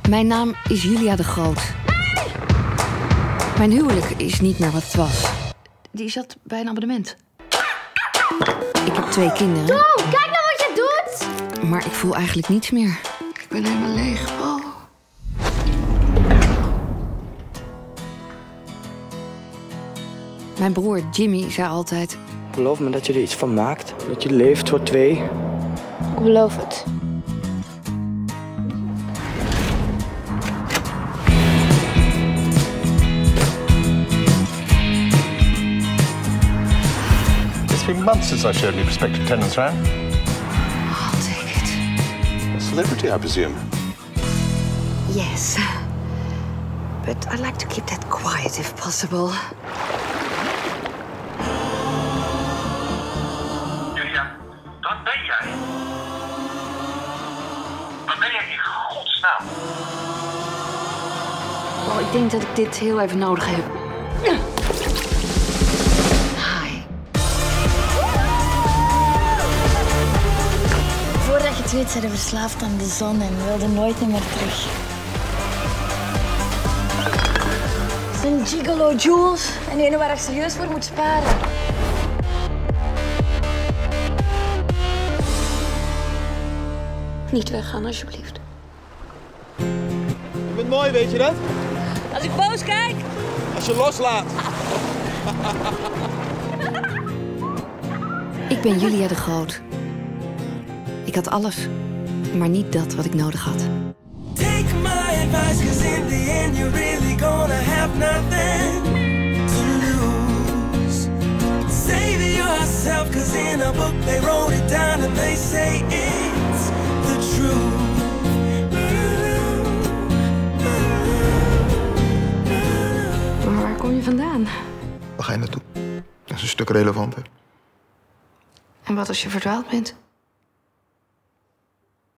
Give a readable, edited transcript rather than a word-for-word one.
Mijn naam is Julia de Groot. Mijn huwelijk is niet meer wat het was. Die zat bij een abonnement. Ik heb 2 kinderen. Tom, kijk nou wat je doet! Maar ik voel eigenlijk niets meer. Ik ben helemaal leeg, Paul. Mijn broer Jimmy zei altijd... Beloof me dat je er iets van maakt. Dat je leeft voor 2. Ik beloof het. It's been months since I showed you prospective tenants round. I'll take it. A celebrity, I presume. Yes. But I'd like to keep that quiet if possible. Julia, dat ben jij. Wat ben jij in godsnaam? Oh, ik denk dat ik dit heel even nodig heb. Hi. Voordat je het weet, zijn we verslaafd aan de zon en wilden nooit meer terug. Het is een gigolo, Jules. En ene waar ik serieus voor moet sparen. Niet weggaan, alsjeblieft. Je bent mooi, weet je dat? Als ik boos kijk. Als je loslaat. Ik ben Julia de Groot. Ik had alles, maar niet dat wat ik nodig had. Take my advice, 'cause in the end you're really gonna have nothing to lose. Save yourself, 'cause in a book they wrote it down and they say it's the truth. Maar waar kom je vandaan? Waar ga je naartoe? Dat is een stuk relevanter. En wat als je verdwaald bent?